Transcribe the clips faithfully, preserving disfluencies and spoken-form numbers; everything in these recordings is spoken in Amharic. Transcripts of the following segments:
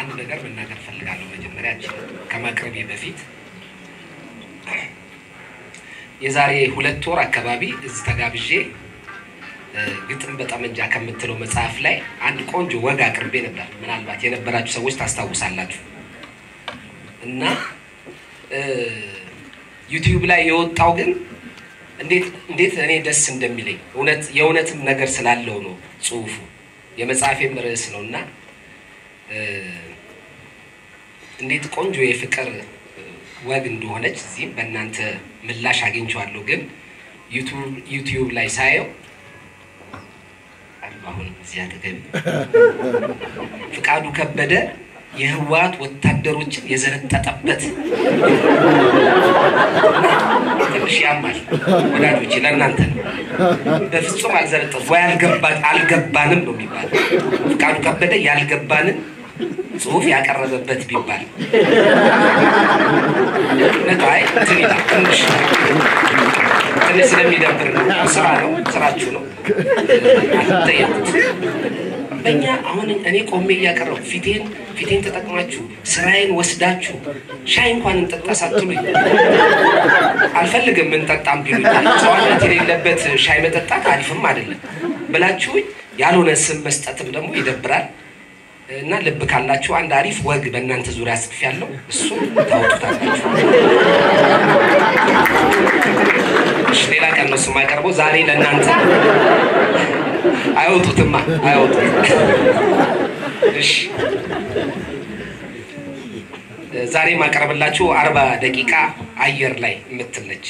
አንድ ነገር መናገር ፈልጋለሁ መጀመሪያ ከማቅረቤ በፊት የዛሬ ሁለት ወር አካባቢ እዚህ ተጋብዤ ግጥም በጠመንጃ ከምትለው መጽሐፍ ላይ አንድ ቆንጆ ወግ አቅርቤ ነበር ምናልባት የነበራችሁ ሰዎች ታስታውሳላችሁ እና ዩቲዩብ ላይ የወጣው ግን እንዴት እንዴት እኔ ደስ እንደሚለኝ እውነት የእውነትም ነገር ስላለው ነው ጽሁፉ የመጽሐፌም ርዕስ ነውና እንዴት ቆንጆ የፍቅር ወግ እንደሆነች እዚህ በእናንተ ምላሽ አግኝቻለሁ ግን ዩቲዩብ ዩቲዩብ ላይ ሳየው አሁን እዚያ ተገቢ ፍቃዱ ከበደ የህዋት ወታደሮችን የዘረጠጠበት ትንሽ ያማል ወዳጆቼ ለእናንተ በፍጹም አልዘረጠው ወይ አልገባን አልገባንም ነው የሚባል ፍቃዱ ከበደ ያልገባንን ጽሁፍ ያቀረበበት ቢባል ነታይ ትሪላ ትንሽ ትንሽ ስለሚደብር ነው ስራ ነው ስራችሁ ነው አትጠይቁት በእኛ አሁን እኔ ቆሜ እያቀረብኩ ፊቴን ፊቴን ተጠቅማችሁ ስራዬን ወስዳችሁ ሻይ እንኳን እንጠጣ ሳትሉኝ አልፈልግም እንጠጣም ቢሉኝ ሰዋነት የሌለበት ሻይ መጠጣት አሪፍም አይደለም ብላችሁ ያልሆነ ስም መስጠትም ደግሞ ይደብራል እና ልብ ካላችሁ አንድ አሪፍ ወግ በእናንተ ዙሪያ አስፍ ያለው እሱ ታውቁታላችሁ እሺ ሌላ ቀን ነው ማቀርበው ዛሬ ለእናንተ አይወጡትማ አይወጡት እሺ ዛሬ ማቀርብላችሁ አርባ ደቂቃ አየር ላይ የምትለች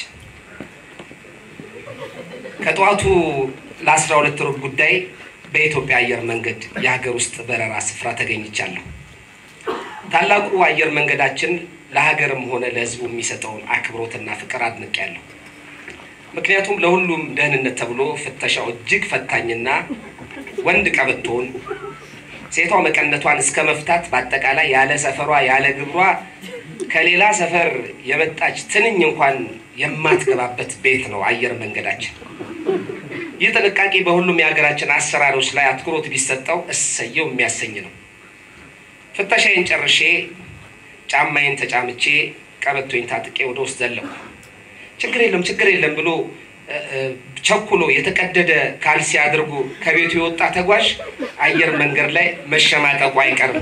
ከጧቱ ለ12 ሩብ ጉዳይ በኢትዮጵያ አየር መንገድ የሀገር ውስጥ በረራ ስፍራ ተገኝቻለሁ ታላቁ አየር መንገዳችን ለሀገርም ሆነ ለህዝቡ የሚሰጠውን አክብሮትና ፍቅር አድንቄያለሁ ምክንያቱም ለሁሉም ደህንነት ተብሎ ፍተሻው እጅግ ፈታኝና ወንድ ቀበቶን ሴቷ መቀነቷን እስከ መፍታት በአጠቃላይ ያለ ሰፈሯ ያለ ግብሯ ከሌላ ሰፈር የመጣች ትንኝ እንኳን የማትገባበት ቤት ነው አየር መንገዳችን ይህ ጥንቃቄ በሁሉም የሀገራችን አሰራሮች ላይ አትኩሮት ቢሰጠው እሰየው የሚያሰኝ ነው ፍተሻዬን ጨርሼ ጫማዬን ተጫምቼ ቀበቶዬን ታጥቄ ወደ ውስጥ ዘለኩ ችግር የለም ችግር የለም ብሎ ቸኩሎ የተቀደደ ካልሲ አድርጎ ከቤቱ የወጣ ተጓዥ አየር መንገድ ላይ መሸማቀቁ አይቀርም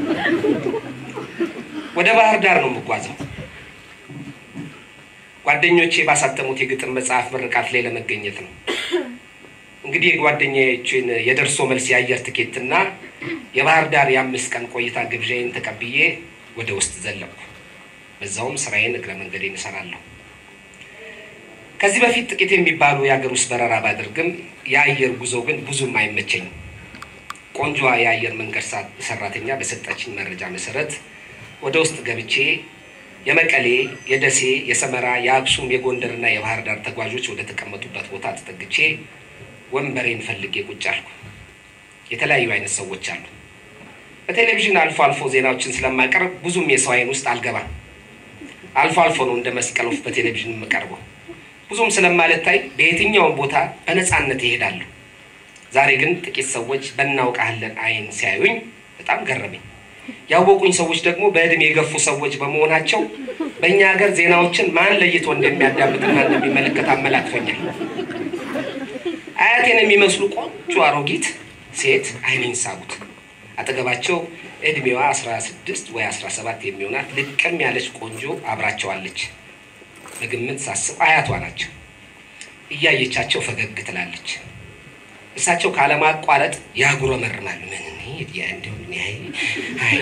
ወደ ባህር ዳር ነው የምጓዘው ጓደኞቼ ባሳተሙት የግጥም መጽሐፍ ምርቃት ላይ ለመገኘት ነው እንግዲህ ጓደኞቼን የደርሶ መልስ የአየር ትኬትና የባህር ዳር የአምስት ቀን ቆይታ ግብዣዬን ተቀብዬ ወደ ውስጥ ዘለኩ በዛውም ስራዬን እግረ መንገዴን እሰራለሁ ከዚህ በፊት ጥቂት የሚባሉ የሀገር ውስጥ በረራ ባደርግም የአየር ጉዞ ግን ብዙም አይመቸኝም ቆንጆዋ የአየር መንገድ ሰራተኛ በሰጠችኝ መረጃ መሰረት ወደ ውስጥ ገብቼ የመቀሌ የደሴ የሰመራ የአክሱም የጎንደርና የባህር ዳር ተጓዦች ወደ ተቀመጡበት ቦታ ተጠግቼ ወንበሬን ፈልጌ ቁጭ አልኩ የተለያዩ አይነት ሰዎች አሉ በቴሌቪዥን አልፎ አልፎ ዜናዎችን ስለማቀርብ ብዙም የሰው አይን ውስጥ አልገባም አልፎ አልፎ ነው እንደ መስቀል ወፍ በቴሌቪዥን መቀርበው ብዙም ስለማለታይ በየትኛው ቦታ በነፃነት ይሄዳሉ ዛሬ ግን ጥቂት ሰዎች በእናውቃለን አይን ሲያዩኝ በጣም ገረመኝ ያወቁኝ ሰዎች ደግሞ በእድሜ የገፉ ሰዎች በመሆናቸው በእኛ ሀገር ዜናዎችን ማን ለይቶ እንደሚያዳምጥና እንደሚመለከት አመላክቶኛል አያቴን የሚመስሉ ቆንጆ አሮጊት ሴት አይኔን ሳቡት አጠገባቸው እድሜዋ አስራ ስድስት ወይ አስራ ሰባት የሚሆናት ልቅም ያለች ቆንጆ አብራቸዋለች በግምት ሳስብ አያቷ ናቸው እያየቻቸው ፈገግ ትላለች እሳቸው ካለማቋረጥ ያጉረመርማሉ ምን ነው ያንደው ነይ አይ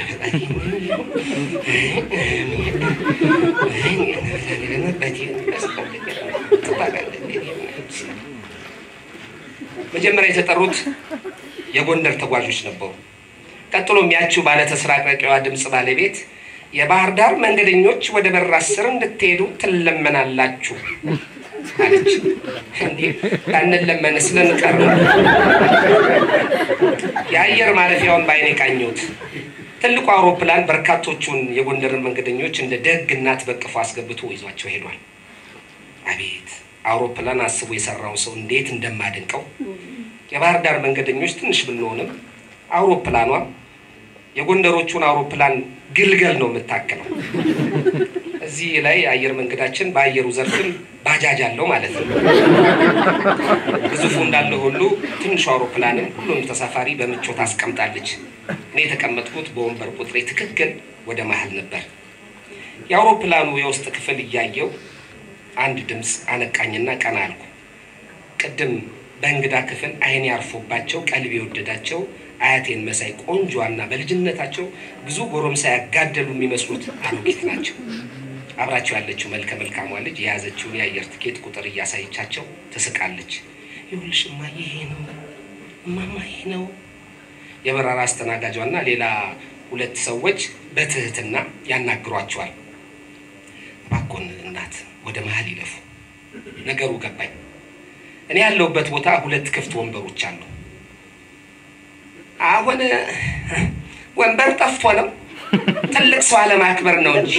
መጀመሪያ የተጠሩት የጎንደር ተጓዦች ነበሩ ቀጥሎ የሚያቹ ባለ ተስራቀቂዋ ድምጽ ባለቤት የባህር ዳር መንገደኞች ወደ በራ ስር እንድትሄዱ ትለመናላችሁ አለች እንዴ ታነለመነ ስለንቀር የአየር ማረፊያውን ባይኔ ቃኘሁት ትልቁ አውሮፕላን በርካቶቹን የጎንደር መንገደኞች እንደ ደግ እናት በቅፎ አስገብቶ ይዟቸው ሄዷል አቤት አውሮፕላን አስቦ የሰራው ሰው እንዴት እንደማደንቀው የባህር ዳር መንገደኞች ትንሽ ብንሆንም አውሮፕላኗ የጎንደሮቹን አውሮፕላን ግልገል ነው የምታከለው እዚህ ላይ አየር መንገዳችን በአየሩ ዘርፍም ባጃጅ አለው ማለት ነው ግዙፉ እንዳለ ሁሉ ትንሹ አውሮፕላንም ሁሉም ተሳፋሪ በምቾት አስቀምጣለች እኔ ተቀመጥኩት በወንበር ቁጥሬ ትክክል ወደ መሃል ነበር የአውሮፕላኑ የውስጥ ክፍል ያያየው አንድ ድምጽ አነቃኝና ቀና አልኩ ቀደም በእንግዳ ክፍል አይኔ ያርፎባቸው ቀልቤ ወደዳቸው አያቴን መሳይ ቆንጆና በልጅነታቸው ብዙ ጎረምሳ ያጋደሉ የሚመስሉት አሮጊት ናቸው አብራቸው ያለችው መልከ መልካሟ ልጅ የያዘችውን የአየር ትኬት ቁጥር እያሳየቻቸው ተስቃለች ይሁንሽማ ይሄ ነው ማማ ይሄ ነው የበራራ አስተናጋጇና ሌላ ሁለት ሰዎች በትህትና ያናግሯቸዋል ባኮን እናት ወደ መሃል ይለፉ ነገሩ ገባኝ እኔ ያለውበት ቦታ ሁለት ክፍት ወንበሮች አሉ አሁን ወንበር ጠፍቶ ነው ትልቅ ሰው አለማክበር ነው እንጂ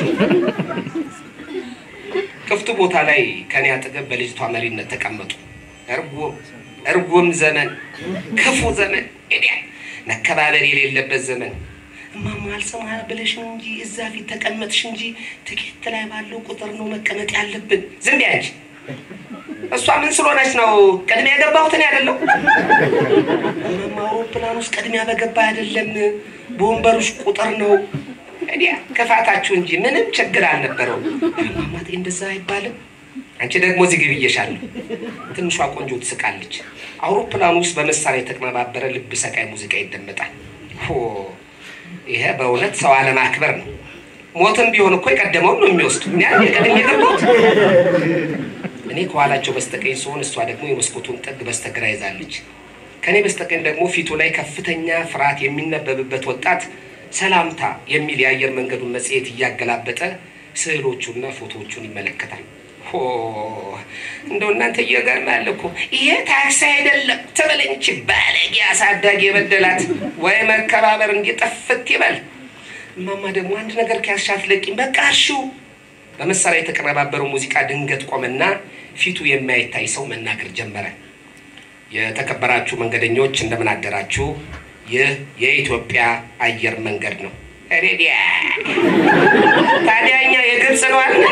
ክፍቱ ቦታ ላይ ከኔ አጠገብ በልጅቷ መሪነት ተቀመጡ እርጎ እርጎም ዘመን ክፉ ዘመን እዲያ ነከባበር የሌለበት ዘመን ማማ አልሰማ ብለሽ እንጂ እዛ ፊት ተቀመጥሽ እንጂ ትኬት ላይ ባለው ቁጥር ነው መቀመጥ ያለብን ዝም ቢያንቺ እሷ ምን ስለሆነች ነው ቀድሚያ ገባሁት ነው አይደለም ማማ አውሮፕላን ውስጥ ቀድሚያ በገባ አይደለም በወንበሩሽ ቁጥር ነው እዲያ ከፋታችሁ እንጂ ምንም ችግር አልነበረው ማማ እንደዛ አይባልም አንቺ ደግሞ እዚህ ግብየሻለሁ ትንሿ ቆንጆ ትስቃለች አውሮፕላን ውስጥ በመሳሪያ የተቀማባበረ ልብ ሰቃይ ሙዚቃ ይደመጣል ሆ ይሄ በእውነት ሰው አለማክበር ነው ሞትም ቢሆን እኮ የቀደመው ነው የሚወስድ እኔ ቀደም የገባሁት እኔ ከኋላቸው በስተቀኝ ሲሆን እሷ ደግሞ የመስኮቱን ጥግ በስተግራ ይዛለች ከኔ በስተቀኝ ደግሞ ፊቱ ላይ ከፍተኛ ፍርሃት የሚነበብበት ወጣት ሰላምታ የሚል የአየር መንገዱን መጽሔት እያገላበጠ ስዕሎቹና ፎቶዎቹን ይመለከታል ሆ እንደው እናንተ እየገርማል እኮ ይሄ ታክሲ አይደለም ተበለኝች ባለጌ አሳዳጊ የበደላት ወይ መከባበር እንዲጠፍት ይበል ማማ ደግሞ አንድ ነገር ካስሻት ለቂም በቃ እሺ በመሳሪያ የተቀነባበረው ሙዚቃ ድንገት ቆመና ፊቱ የማይታይ ሰው መናገር ጀመረ የተከበራችሁ መንገደኞች እንደምን አደራችሁ ይህ የኢትዮጵያ አየር መንገድ ነው ሬዲያ ታዲያኛ የግብጽ ነው አይደል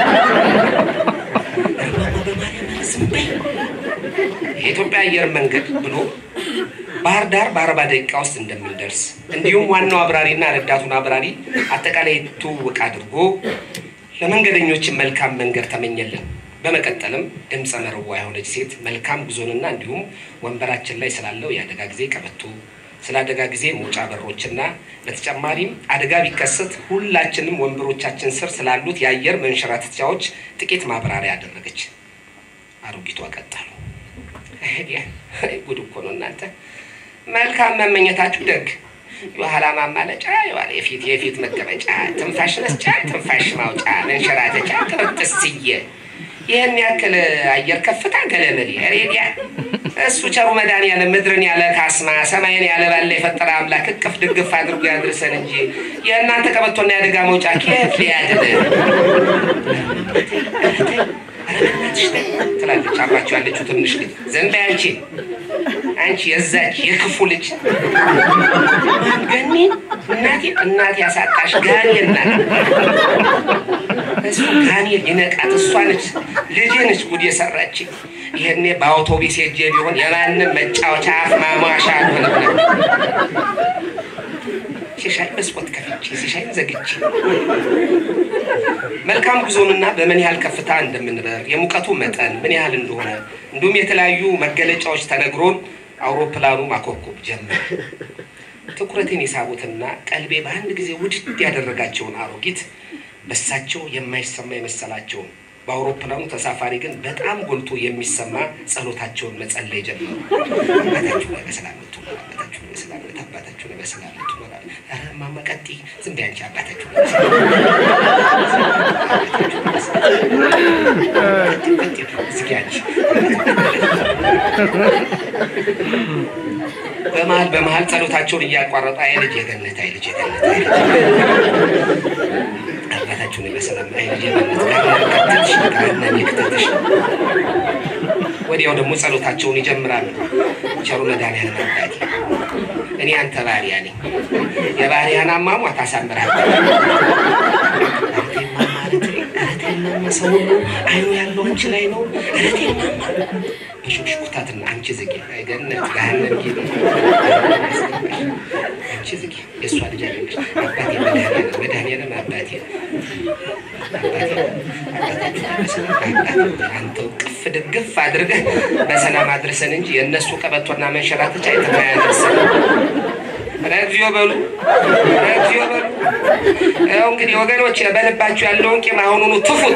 የኢትዮጵያ አየር መንገድ ብሎ ባህር ዳር በአርባ ደቂቃ ውስጥ እንደምንደርስ እንዲሁም ዋናው አብራሪና ረዳቱን አብራሪ አጠቃላይ ትውውቅ አድርጎ ለመንገደኞች መልካም መንገድ ተመኘልን በመቀጠልም ድምጽ መርዋ የሆነች ሴት መልካም ጉዞንና እንዲሁም ወንበራችን ላይ ስላለው ያደጋ ጊዜ ቀበቶ ስለ አደጋ ጊዜ ሞጫ በሮችና በተጨማሪም አደጋ ቢከሰት ሁላችንም ወንበሮቻችን ስር ስላሉት የአየር መንሸራተቻዎች ጥቂት ማብራሪያ አደረገች አሮጊቷ ቀጣሉ አይዲያ ጉድ እኮ ነው እናንተ መልካም መመኘታችሁ ደግ የኋላ ማማለጫ የኋላ የፊት የፊት መቀመጫ ትንፋሽ መስጫ ትንፋሽ ማውጫ መንሸራተቻ ተበጥስየ ይሄን ያክል አየር ከፍታ ገለመል ሬዲያ እሱ ቸሩ መዳን ያለ ምድርን ያለ ካስማ ሰማይን ያለ ባለ የፈጠረ አምላክ እቅፍ ድግፍ አድርጎ ያድርሰን እንጂ የእናንተ ቀበቶና ያደጋ መውጫ ከየት ሊያድል አረናትሽ ትላለች አባችሁ ያለችው ትንሽ ልጅ ዘንበ አንቺ አንቺ የዛች የክፉ ልጅ ገኒ እናቴ እናቴ ያሳጣሽ ጋኔና እሱ ጋኔል ይነቃት እሷ ነች ልጅ ነች ጉድ የሰራች ይሄኔ በአውቶቡስ ሄጄ ቢሆን የማንም መጫወቻ አፍ ማሟሻ አልሆነም ሲሻይ መስኮት ከፍቼ ሲሻይ ዘግቼ መልካም ጉዞንና በምን ያህል ከፍታ እንደምንበር የሙቀቱ መጠን ምን ያህል እንደሆነ እንዲሁም የተለያዩ መገለጫዎች ተነግሮን አውሮፕላኑ ማኮብኮብ ጀመረ ትኩረቴን የሳቡትና ቀልቤ በአንድ ጊዜ ውድድ ያደረጋቸውን አሮጊት በሳቸው የማይሰማ የመሰላቸው በአውሮፕላኑ ተሳፋሪ ግን በጣም ጎልቶ የሚሰማ ጸሎታቸውን መጸለይ ጀመሩ አባታችሁ በሰላምቱ አባታችሁ በሰላምቱ አባታችሁ በሰላምቱ አረ ማማ ቀጢ ዝም ቢያንቺ አባታችሁ ዝጊያች በመሃል በመሃል ጸሎታቸውን እያቋረጡ አይልጅ የገነት አይልጅ የገነት አባታችሁን በሰላም አይልጅ የገነት ከተሽ ጋርና ይከተሽ ወዲያው ደግሞ ጸሎታቸውን ይጀምራሉ ቸሩ መዳን ያለ አባቴ እኔ አንተ ባሪያ ነኝ የባሪያን አሟሟት አሳምራለሁ አረቴማ ሰው አይኑ ያለው አንቺ ላይ ነው አረቴማ እሺ ቁጣትና አንቺ ዝጊ አይገነት ጋህነም ጊዜ አንቺ ዝጊ የሷ ልጅ አይደለሽ አባቴ መድኃኒዓለም መድኃኒዓለም አባቴ አንተ ቅፍ ድግፍ አድርገህ በሰላም አድርሰን እንጂ የነሱ ቀበቶና መንሸራተቻ አይተማያደርስ ረግዚዮ በሉ ረግዚዮ በሉ ያው እንግዲህ ወገኖች በልባችሁ ያለውን ቂም አሁኑኑ ትፉት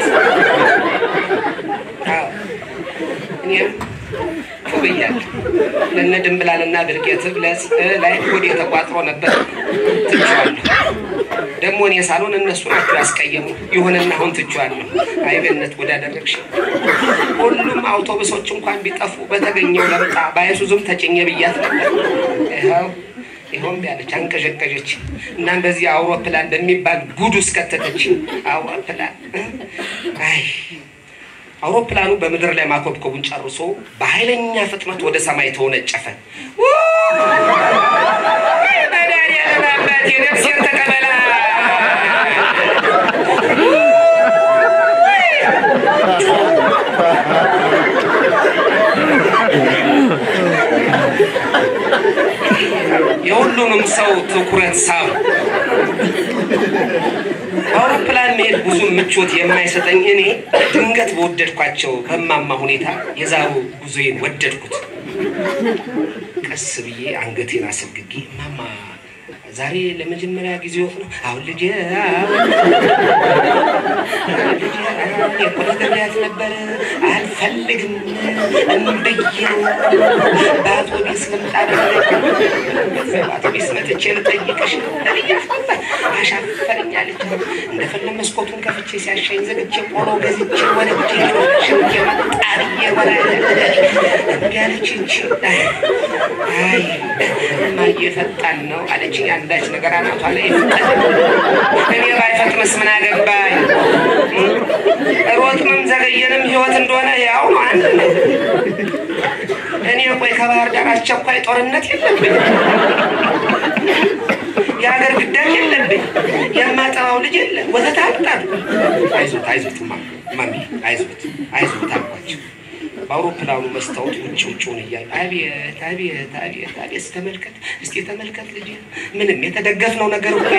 አዎ እኔም ኩብያል ለነድም ብላልና ብርቄት ብለስ ላይ ወዲ ተቋጥሮ ነበር ትቻለሁ ደሞ እኔ ሳሎን እነሱ ናቸው ያስቀየሙ ይሁንና አሁን ትቻለሁ አይበነት ወዳደረግሽ ሁሉም አውቶቡሶች እንኳን ቢጠፉ በተገኘው ለምጣ ባይሱዙም ተጨኘ ብያት ነበር ይሄው ይሆን ቢያለች አንቀዠቀዠች እና እንደዚህ አውሮፕላን በሚባል ጉድ ውስጥ ከተተች አውሮፕላን አይ አውሮፕላኑ በመድር ላይ ማኮብኮቡን ጨርሶ በኃይለኛ ፍጥነት ወደ ሰማይ ተወነጨፈ ባዳሪያ ለማባት የነፍሴን ተቀበላ የሁሉንም ሰው ትኩረት ሳብ አውሮፕላን መሄድ ብዙ ምቾት የማይሰጠኝ እኔ ድንገት በወደድኳቸው በማማ ሁኔታ የዛሩ ጉዞዬን ወደድኩት ቀስ ብዬ አንገቴን አሰግጌ ማማ ዛሬ ለመጀመሪያ ጊዜ ወጥቶ አሁን ልጅ የቆረጠላት ነበር አልፈልግም እንብየው ባቶቢስ ልምጣ ባቶቢስ መጥቼ ልጠይቅሽ ለልያፈባ አሻፈረኛለች እንደፈለ መስኮቱን ከፍቼ ሲያሻኝ ዘግቼ ቆሎ ገዝቼ ወለቼ ሽንቄ መጣሪዬ ወራለ እንጋለች እንጂ አይ ማየፈጣን ነው አለችኝ አንዳች ነገር አናቷ ላይ እኔ ባይፈጥምስ ምን አገባኝ ሮጥንም ዘገየንም ህይወት እንደሆነ ያው ነው አንድ ነው እኔ ቆይ ከባህር ዳር አስቸኳይ ጦርነት የለብኝ የሀገር ግዳጅ የለብኝ የማጠባው ልጅ የለ ወተት አጣጥ አይዞት አይዞት ማሚ አይዞት አይዞት አልኳቸው ባውሮፕላኑ መስታወት ውጭ ውጭውን እያዩ አቤት አቤት አቤት አቤት ተመልከት እስቲ ተመልከት ልጅ ምንም የተደገፍነው ነገር እኮ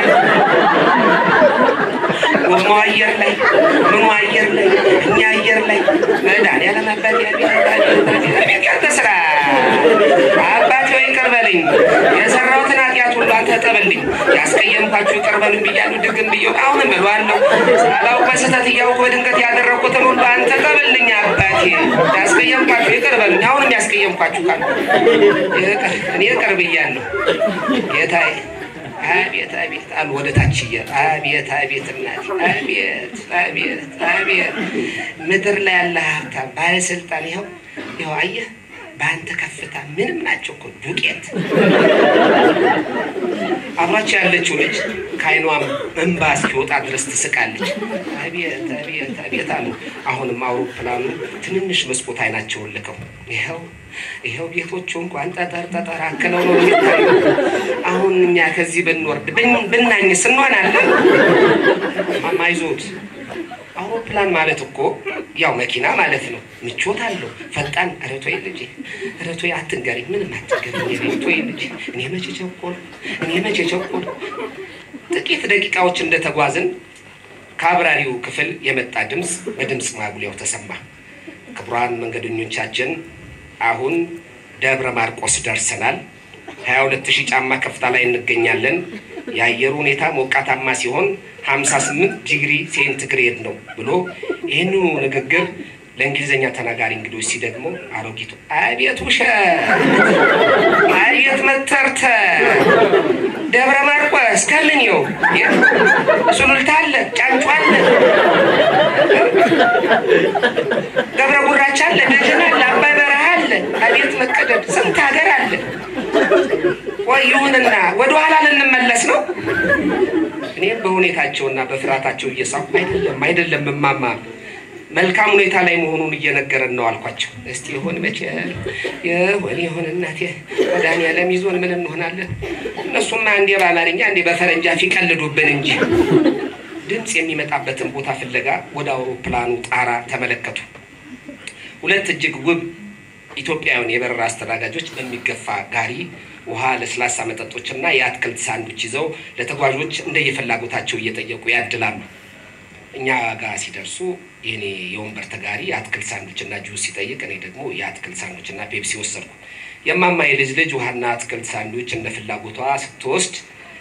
ወማ አየር ላይ ምን አየር ላይ እኛ አየር ላይ መዳን ያለ ማባል ያቤት ከተሰራ አባቴ ወይ ቀርበልኝ የሰራውትን ኃጢአት ሁሉ አንተ ተጠበልኝ ያስቀየምኳችሁ ቀርበልኝ ብያሉ ድግም ብየው አሁንም በሏለሁ ሳላው በስተት ያውቁ በድንገት ያደረኩትን ሁሉ አንተ ተጠበልኝ አባቴ ያስቀየምኳችሁ ይቀርበልኝ አሁንም ያስቀየምኳችሁ ካሉ እኔ ቀርብያለሁ ጌታዬ አቤት አቤት አል ወደ ታች ይያል አቤት አቤት እናት አቤት አቤት አቤት ምድር ላይ ያለ ሀብታም ባለስልጣን ይኸው ይኸው አየህ በአንተ ከፍታ ምንም ናቸው እኮ ዱቄት አብራች ያለችው ልጅ ካይኗም እንባ እስኪወጣ ድረስ ትስቃለች አቤት አቤት አቤት አሉ አሁንም አውሮፕላኑ ትንንሽ መስኮት አይናቸውን ልከው ይኸው ይኸው ቤቶቹ እንኳን ጠጠር ጠጠር አከለው ነው የሚታዩ አሁን እኛ ከዚህ ብንወርድ ብናኝስ እንሆናለን ማማይዞት አውሮፕላን ማለት እኮ ያው መኪና ማለት ነው ምቾት አለው ፈጣን አረቶይ ልጅ አረቶይ አትንገሪ ምንም አትገርም የቤቶይ ልጅ እኔ መቼ ቸኮል እኔ መቼ ቸኮል ጥቂት ደቂቃዎች እንደተጓዝን ከአብራሪው ክፍል የመጣ ድምጽ በድምጽ ማጉሊያው ተሰማ ክቡራን መንገደኞቻችን አሁን ደብረ ማርቆስ ደርሰናል ሃያ ሁለት ሺህ ጫማ ከፍታ ላይ እንገኛለን የአየሩ ሁኔታ ሞቃታማ ሲሆን ሃምሳ ስምንት ዲግሪ ሴንቲግሬድ ነው ብሎ ይሄኑ ንግግር ለእንግሊዘኛ ተናጋሪ እንግዶች ሲደግሞ አሮጊቱ አቤት ውሸት አቤት መተርተ ደብረ ማርቆስ ከምን ነው ሱሉልታ አለ ጫንጮ አለ ደብረ ጉራቻ አለ ደጀና አለ አባይ በረሃ አለ አቤት መቀደድ ስንት ሀገር አለ ወይዩንና ወደ ኋላ ልንመለስ ነው እኔ በሁኔታቸውና በፍራታቸው እየሳቁ አይደለም አይደለም ማማ መልካም ሁኔታ ላይ መሆኑን እየነገረን ነው አልኳቸው። እስቲ ይሁን መቼ የሆነ ይሁን እናቴ ወዳኛ ለሚዞን ምን እንሆናለን? እነሱማ እንደ በአማርኛ እንደ በፈረንጅ አፍ ይቀልዱብን እንጂ ድምጽ የሚመጣበትን ቦታ ፍለጋ ወደ አውሮፕላኑ ጣራ ተመለከቱ። ሁለት እጅግ ውብ ኢትዮጵያውያን የበረራ አስተናጋጆች በሚገፋ ጋሪ ውሃ ለስላሳ መጠጦችና የአትክልት ሳንዱች ይዘው ለተጓዦች እንደየፈላጎታቸው እየጠየቁ ያድላሉ። እኛ ጋር ሲደርሱ የኔ የወንበር ተጋሪ አትክልት ሳንዱችና ጁስ ሲጠይቅ እኔ ደግሞ የአትክልት ሳንዱችና ፔፕሲ ወሰድኩ። የማማ የልጅ ልጅ ውሃና አትክልት ሳንዱች እንደ ፍላጎቷ ስትወስድ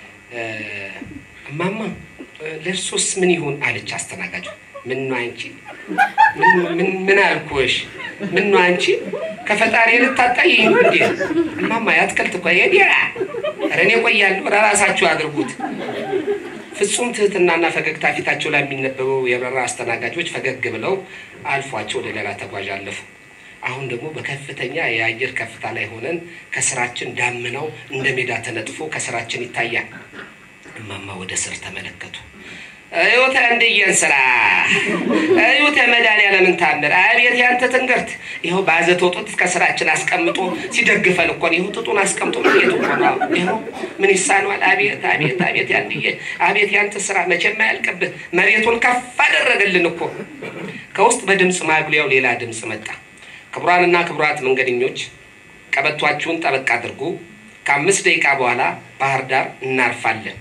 ማማ ለርሶስ ምን ይሁን አለች አስተናጋጁ። ምን ነው አንቺ ምን ምን አልኩሽ? ምን ነው አንቺ ከፈጣሪ ልታጣይ ነው እንዴ? ማማ ያትከልት እኮ የዲያ ረኔ ቆያለሁ ራሳችሁ አድርጉት። ፍጹም ትህትናና ፈገግታ ፊታቸው ላይ የሚነበበው የበረራ አስተናጋጆች ፈገግ ብለው አልፏቸው ወደ ሌላ ተጓዥ አለፉ። አሁን ደግሞ በከፍተኛ የአየር ከፍታ ላይ ሆነን ከስራችን ዳምናው እንደ ሜዳ ተነጥፎ ከስራችን ይታያል። ማማ ወደ ስር ተመለከቱ። አዩታ እንደየንስራ አዩታ መድኃኒዓለምን ታምር አቤት ያንተ ትንግርት ይሄው ባዘተው ጡት ከስራችን አስቀምጦ ሲደግፈን እኮ ነው። ይሄው ጡቱን አስቀምጦ ማለት ነው። ይሄው ምን ይሳነዋል? አቤት አቤት አቤት ያንዲየ አቤት ያንተ ስራ መቼም አያልቅብህ። መሬቱን ከፍ አደረገልን እኮ። ከውስጥ በድምጽ ማጉሊያው ሌላ ድምጽ መጣ። ክቡራንና ክቡራት መንገደኞች ቀበቷችሁን ጠበቅ አድርጉ። ከአምስት ደቂቃ በኋላ ባህር ዳር እናርፋለን።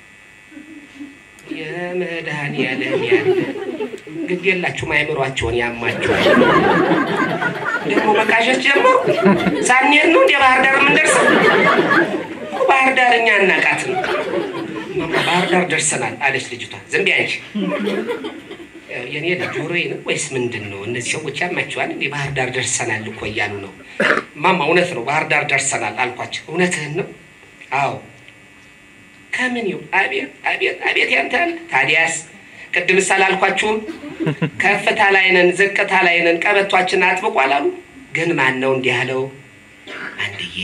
የመድኃኒዓለም ያለ ግድ የላችሁ ማይምሯቸውን ያማችሁ ደግሞ መቃዠት ጀመሩ። ሳንሄድ ነው እንደ ባህር ዳር የምንደርሰው? ባህር ዳር እኛ እናቃት ነው። ማማ ባህር ዳር ደርሰናል አለች ልጅቷ። ዝም በይ አንቺ የኔ ጆሮዬ ነው ወይስ ምንድን ነው? እነዚህ ሰዎች ያማችኋል እንደ ባህር ዳር ደርሰናል እኮ እያሉ ነው። ማማ እውነት ነው ባህር ዳር ደርሰናል አልኳቸው። እውነትህን ነው? አዎ ከምን ይው አቤት አቤት አቤት ያንተን ታዲያስ ቅድም ሳላልኳችሁም ከፍታ ላይ ነን ዝቅታ ላይ ነን ቀበቷችን አጥብቋል አሉ። ግን ማን ነው እንዲህ ያለው? አንድዬ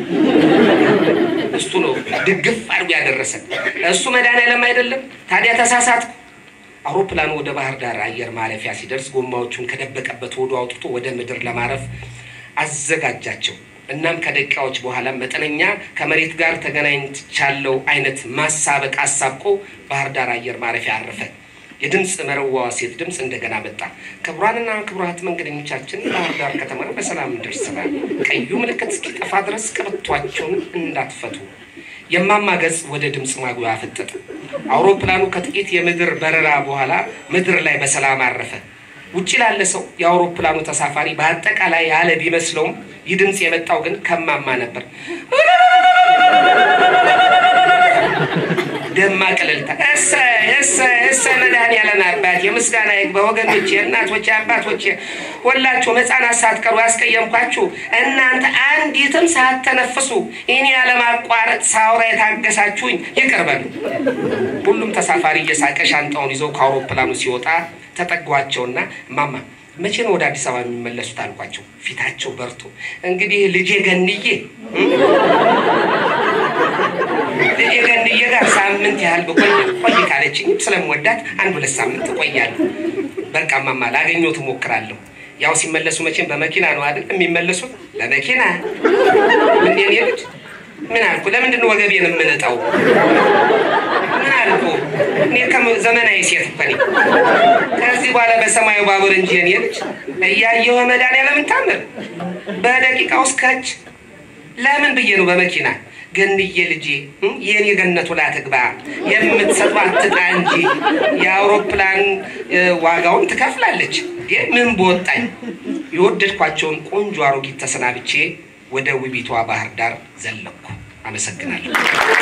እሱ ነው ድግፍ አድርጎ ያደረሰን። እሱ መድኃኒዓለም አይደለም? ታዲያ ተሳሳትኩ። አውሮፕላኑ ወደ ባህር ዳር አየር ማረፊያ ሲደርስ ጎማዎቹን ከደበቀበት ወዱ አውጥቶ ወደ ምድር ለማረፍ አዘጋጃቸው። እናም ከደቂቃዎች በኋላ መጠነኛ ከመሬት ጋር ተገናኝቻለው አይነት ማሳበቅ አሳብቆ ባህር ዳር አየር ማረፊያ አረፈ። የድምጽ መረዋዋ ሴት ድምጽ እንደገና መጣ። ክቡራንና ክቡራት መንገደኞቻችን ባህር ዳር ከተማ በሰላም ደርሰናል። ቀዩ ምልክት እስኪጠፋ ድረስ ቀበቷችሁን እንዳትፈቱ። የማማ ገጽ ወደ ድምጽ ማጉያ ፈጠጠ። አውሮፕላኑ ከጥቂት የምድር በረራ በኋላ ምድር ላይ በሰላም አረፈ። ውጪ ላለ ሰው የአውሮፕላኑ ተሳፋሪ በአጠቃላይ ያለ ቢመስለውም ይድምጽ የመጣው ግን ከማማ ነበር። ደማቅ እልልታ። እሰ እሰ እሰ መድኃኒዓለም አባት የምስጋና ይግባ ወገኖቼ፣ እናቶቼ፣ አባቶቼ ሁላችሁም ሕፃናት ሳትቀሩ ያስቀየምኳችሁ እናንተ አንዲትም ሳትተነፍሱ እኔ ያለማቋረጥ ሳውራ የታገሳችሁኝ ይቅር በሉ። ሁሉም ተሳፋሪ እየሳቀ ሻንጣውን ይዘው ከአውሮፕላኑ ሲወጣ ተጠጓቸውና ማማ መቼ ነው ወደ አዲስ አበባ የሚመለሱት አልኳቸው። ፊታቸው በርቶ እንግዲህ ልጄ ገንዬ ልጄ ገንዬ ጋር ሳምንት ያህል በቆይ ቆይ ካለችኝ ስለምወዳት አንድ ሁለት ሳምንት ቆያለሁ። በቃ ማማ ላገኘው ትሞክራለሁ። ያው ሲመለሱ መቼም በመኪና ነው አይደል የሚመለሱት? በመኪና ምን የኔ ልጅ ምን አልኩ? ለምንድን ነው ወገቤን የምንጣው? ምን አልኩ? እኔ ከዘመናዊ ሴት እኮ ነኝ። ከዚህ በኋላ በሰማዩ ባቡር እንጂ የኔ ልጅ እያየሁ መድኃኒዓለምን ታምር በደቂቃ ውስጥ ከች ለምን ብዬ ነው በመኪና ገንዬ ልጄ የኔ ገነቱ ላትግባ የምትሰጧት ትጣ እንጂ የአውሮፕላን ዋጋውን ትከፍላለች። ምን በወጣኝ የወደድኳቸውን ቆንጆ አሮጊት ተሰናብቼ ወደ ውቢቷ ባህር ዳር ዘለኩ። አመሰግናለሁ።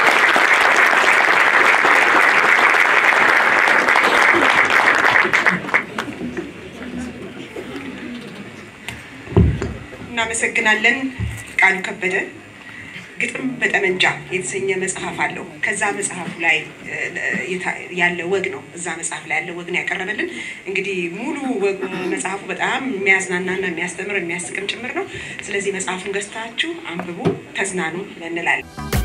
እናመሰግናለን። ቃሉ ከበደ ግጥም በጠመንጃ የተሰኘ መጽሐፍ አለው። ከዛ መጽሐፉ ላይ ያለ ወግ ነው እዛ መጽሐፍ ላይ ያለ ወግ ነው ያቀረበልን። እንግዲህ ሙሉ መጽሐፉ በጣም የሚያዝናናና የሚያስተምር የሚያስቅም ጭምር ነው። ስለዚህ መጽሐፉን ገዝታችሁ አንብቡ፣ ተዝናኑ እንላለን።